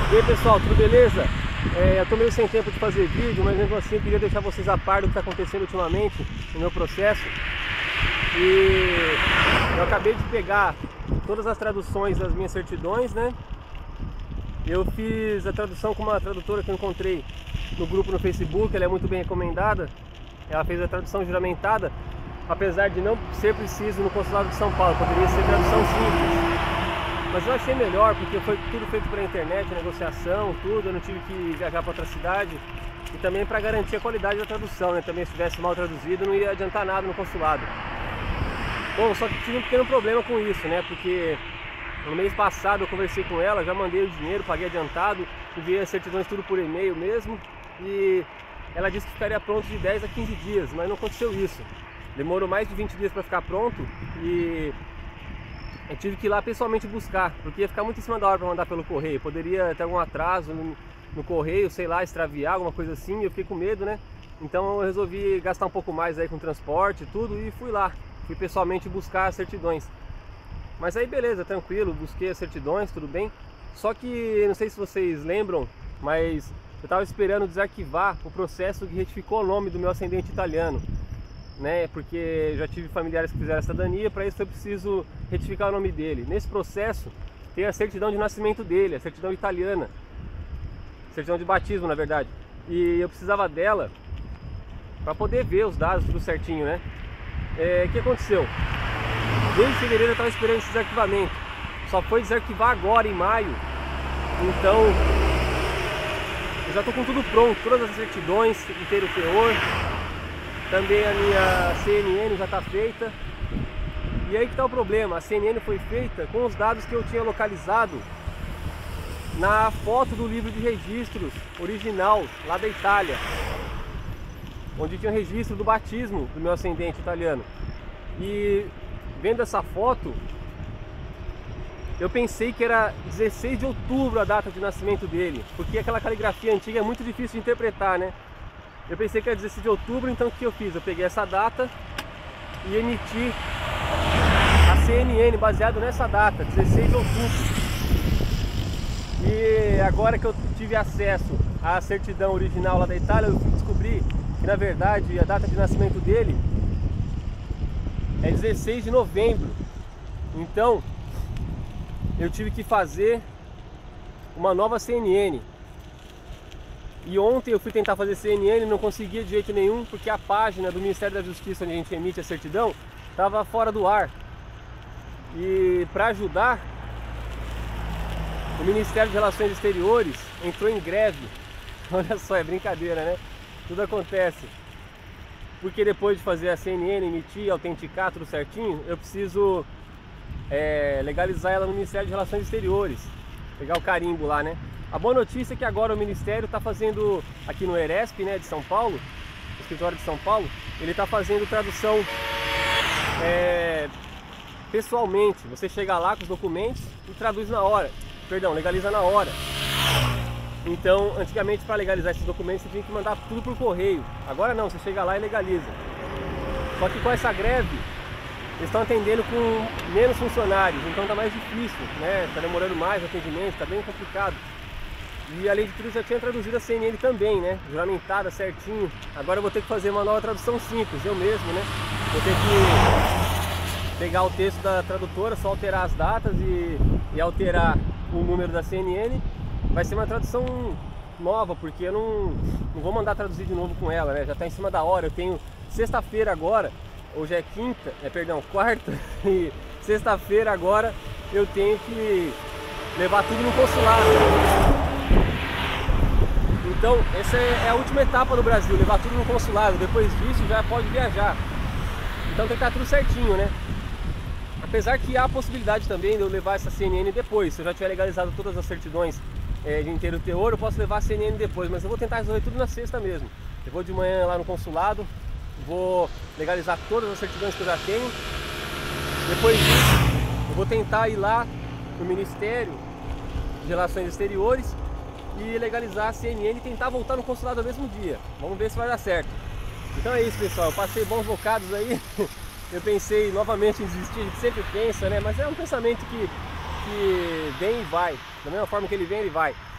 E aí pessoal, tudo beleza? Eu tô meio sem tempo de fazer vídeo, mas mesmo assim eu queria deixar vocês a par do que está acontecendo ultimamente no meu processo. E eu acabei de pegar todas as traduções das minhas certidões, né? Eu fiz a tradução com uma tradutora que eu encontrei no grupo no Facebook, ela é muito bem recomendada. Ela fez a tradução juramentada, apesar de não ser preciso no consulado de São Paulo, poderia ser tradução simples. Mas eu achei melhor porque foi tudo feito pela internet, negociação, tudo, eu não tive que viajar para outra cidade. E também para garantir a qualidade da tradução, né? Também se estivesse mal traduzido não ia adiantar nada no consulado. Bom, só que tive um pequeno problema com isso, né? Porque no mês passado eu conversei com ela, já mandei o dinheiro, paguei adiantado, enviei as certidões tudo por e-mail mesmo. E ela disse que ficaria pronto de 10 a 15 dias, mas não aconteceu isso. Demorou mais de 20 dias para ficar pronto e eu tive que ir lá pessoalmente buscar, porque ia ficar muito em cima da hora para mandar pelo correio. Poderia ter algum atraso no correio, sei lá, extraviar, alguma coisa assim. Eu fiquei com medo, né? Então eu resolvi gastar um pouco mais aí com transporte e tudo e fui lá. Fui pessoalmente buscar as certidões. Mas aí beleza, tranquilo, busquei as certidões, tudo bem. Só que, não sei se vocês lembram, mas eu estava esperando desarquivar o processo que retificou o nome do meu ascendente italiano, né? Porque já tive familiares que fizeram a cidadania, para isso foi preciso retificar o nome dele. Nesse processo tem a certidão de nascimento dele, a certidão italiana, certidão de batismo na verdade, e eu precisava dela para poder ver os dados tudo certinho, né? O que aconteceu? Desde fevereiro eu estava esperando esse desarquivamento, só foi desarquivar agora em maio, então eu já estou com tudo pronto, todas as certidões, inteiro teor. Também a minha CNN já está feita. E aí que está o problema, a CNN foi feita com os dados que eu tinha localizado na foto do livro de registros original, lá da Itália, onde tinha o registro do batismo do meu ascendente italiano. E vendo essa foto, eu pensei que era 16 de outubro a data de nascimento dele, porque aquela caligrafia antiga é muito difícil de interpretar, né? Eu pensei que era 16 de outubro, então o que eu fiz? Eu peguei essa data e emiti a CNN baseado nessa data, 16 de outubro. E agora que eu tive acesso à certidão original lá da Itália, eu descobri que na verdade a data de nascimento dele é 16 de novembro. Então eu tive que fazer uma nova CNN. E ontem eu fui tentar fazer CNN e não conseguia de jeito nenhum, porque a página do Ministério da Justiça, onde a gente emite a certidão, estava fora do ar. E para ajudar, o Ministério de Relações Exteriores entrou em greve. Olha só, é brincadeira, né? Tudo acontece. Porque depois de fazer a CNN, emitir, autenticar tudo certinho, eu preciso legalizar ela no Ministério de Relações Exteriores. Pegar o carimbo lá, né? A boa notícia é que agora o Ministério está fazendo, aqui no ERESP, né, de São Paulo, no escritório de São Paulo, ele está fazendo tradução pessoalmente. Você chega lá com os documentos e traduz na hora, perdão, legaliza na hora. Então, antigamente para legalizar esses documentos você tinha que mandar tudo por correio. Agora não, você chega lá e legaliza. Só que com essa greve, eles estão atendendo com menos funcionários, então está mais difícil, né? Está demorando mais o atendimento, está bem complicado. E além de tudo, já tinha traduzido a CNN também, né? Juramentada certinho. Agora eu vou ter que fazer uma nova tradução simples, eu mesmo, né? Vou ter que pegar o texto da tradutora, só alterar as datas e alterar o número da CNN. Vai ser uma tradução nova, porque eu não vou mandar traduzir de novo com ela, né? Já está em cima da hora. Eu tenho sexta-feira agora, hoje é quarta, e sexta-feira agora eu tenho que levar tudo no consulado. Então essa é a última etapa do Brasil, levar tudo no consulado. Depois disso já pode viajar. Então tem que estar tudo certinho, né? Apesar que há a possibilidade também de eu levar essa CNN depois. Se eu já tiver legalizado todas as certidões de inteiro teor, eu posso levar a CNN depois. Mas eu vou tentar resolver tudo na sexta mesmo. Eu vou de manhã lá no consulado, vou legalizar todas as certidões que eu já tenho. Depois disso eu vou tentar ir lá no Ministério de Relações Exteriores e legalizar a CNN e tentar voltar no consulado no mesmo dia. Vamos ver se vai dar certo. Então é isso, pessoal, eu passei bons bocados aí. Eu pensei novamente em desistir, a gente sempre pensa, né? Mas é um pensamento que vem e vai. Da mesma forma que ele vem, ele vai.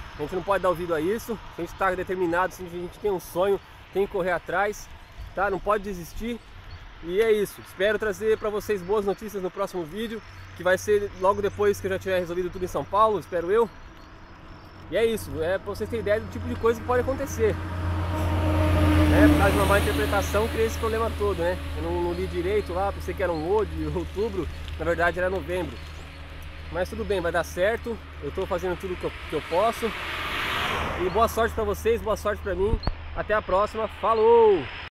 A gente não pode dar ouvido a isso. Se a gente está determinado, se a gente tem um sonho, tem que correr atrás, tá? Não pode desistir. E é isso. Espero trazer para vocês boas notícias no próximo vídeo, que vai ser logo depois que eu já tiver resolvido tudo em São Paulo, espero eu. E é isso, para vocês terem ideia do tipo de coisa que pode acontecer. Por causa de uma má interpretação, criei esse problema todo, né? Eu não li direito lá, pensei que era de outubro, na verdade era novembro. Mas tudo bem, vai dar certo, eu estou fazendo tudo que eu posso. E boa sorte para vocês, boa sorte para mim. Até a próxima, falou!